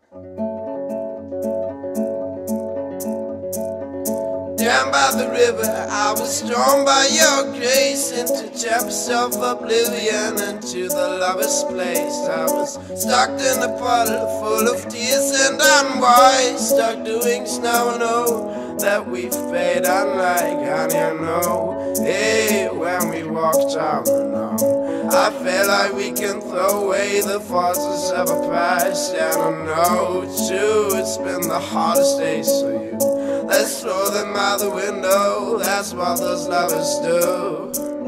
Down by the river, I was drawn by your grace into chambers of oblivion, into the lover's place. I was stuck in a puddle full of tears and unwise, stuck doing snow and oh, that we fade unlike honey and oh. Hey, when we walked down the know, I feel like we can throw away the forces of a past, and I know too, it's been the hardest days for you. Let's throw them out the window, that's what those lovers do.